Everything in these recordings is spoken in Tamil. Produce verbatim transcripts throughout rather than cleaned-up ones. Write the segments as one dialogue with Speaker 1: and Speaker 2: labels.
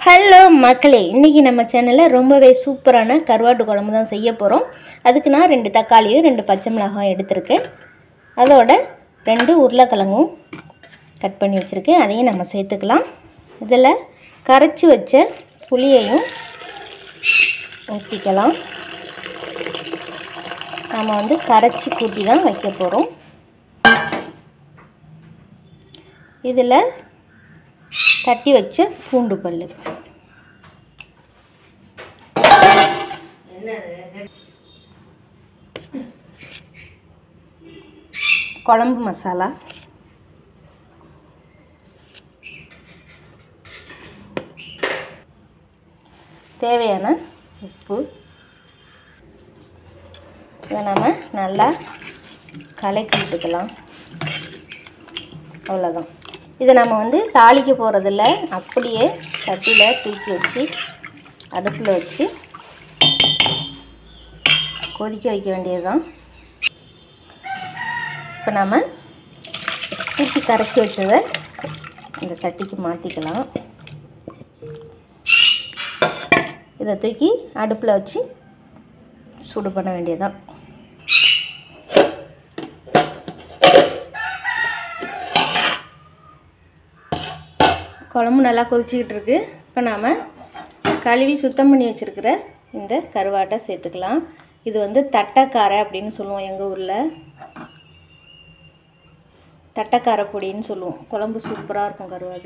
Speaker 1: ஹலோ மக்களே, இன்றைக்கி நம்ம சேனலில் ரொம்பவே சூப்பரான கருவாட்டு குழம்பு தான் செய்ய போகிறோம். அதுக்கு நான் ரெண்டு தக்காளியும் ரெண்டு பச்சை மிளகாயும் எடுத்திருக்கேன். அதோட ரெண்டு உருளைக்கிழங்கும் கட் பண்ணி வச்சுருக்கேன். அதையும் நம்ம சேர்த்துக்கலாம். இதில் கரைச்சி வச்ச புளியையும் ஊற்றிக்கலாம். நம்ம வந்து கரைச்சி கூட்டி தான் வைக்க போகிறோம். இதில் தட்டி வச்ச பூண்டு பல், குழம்பு மசாலா, தேவையான உப்பு, இதை நம்ம நல்லா கலக்கி விட்டுக்கலாம். அவ்வளோதான். இதை நம்ம வந்து தாளிக்க போகிறதில்ல, அப்படியே சட்டியில் தூக்கி வச்சு அடுப்பில் வச்சு கொதிக்க வைக்க வேண்டியது தான். இப்போ நம்ம ஊற்றி கரைச்சி வச்சதை இந்த சட்டிக்கு மாற்றிக்கலாம். இதை தூக்கி அடுப்பில் வச்சு சூடு பண்ண வேண்டியதுதான். குழம்பு நல்லா கொதிச்சிக்கிட்டு இருக்கு. இப்போ நாம் கழுவி சுத்தம் பண்ணி வச்சுருக்கிற இந்த கருவாட்டை சேர்த்துக்கலாம். இது வந்து தட்டைக்காரை அப்படின்னு சொல்லுவோம், எங்கள் ஊரில் தட்டைக்காரை பொடின்னு சொல்லுவோம். குழம்பு சூப்பராக இருக்கும் கருவாடு.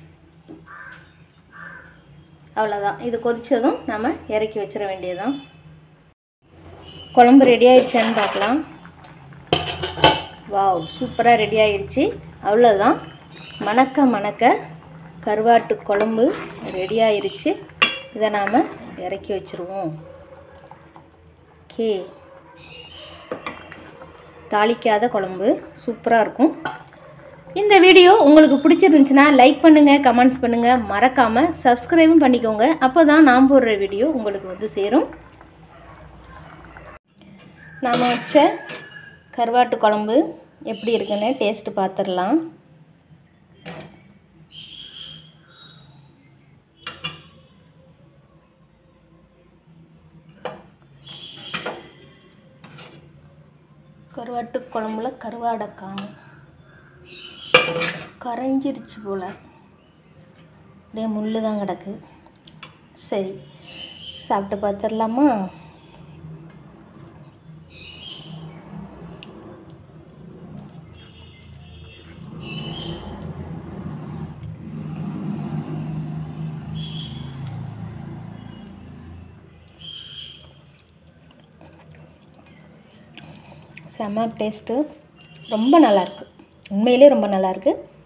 Speaker 1: அவ்வளோதான். இது கொதித்ததும் நம்ம இறக்கி வச்சிட வேண்டியதுதான். குழம்பு ரெடி ஆயிடுச்சான்னு பார்க்கலாம். வாவ், சூப்பராக ரெடி ஆயிடுச்சு. அவ்வளோதான். மணக்க மணக்க கருவாட்டு குழம்பு ரெடி ஆயிடுச்சு. இதை நாம் இறக்கி வச்சுருவோம். ஓகே, தாளிக்காத குழம்பு சூப்பராக இருக்கும். இந்த வீடியோ உங்களுக்கு பிடிச்சிருந்துச்சுன்னா லைக் பண்ணுங்கள், கமெண்ட்ஸ் பண்ணுங்கள், மறக்காமல் சப்ஸ்கிரைபும் பண்ணிக்கோங்க. அப்போ தான் நான் போடுற வீடியோ உங்களுக்கு வந்து சேரும். நாம் வச்ச கருவாட்டு குழம்பு எப்படி இருக்குன்னு டேஸ்ட்டு பார்த்துடலாம். கருவாட்டு குழம்புல கருவாடை காணும், கரைஞ்சிருச்சு போல், அப்படியே முள்ளு தான் கிடக்கு. சரி, சாப்பிட்டு பார்த்துடலாமா? செம்ம டேஸ்ட்டு, ரொம்ப நல்லாயிருக்கு. உண்மையிலே ரொம்ப நல்லாயிருக்கு.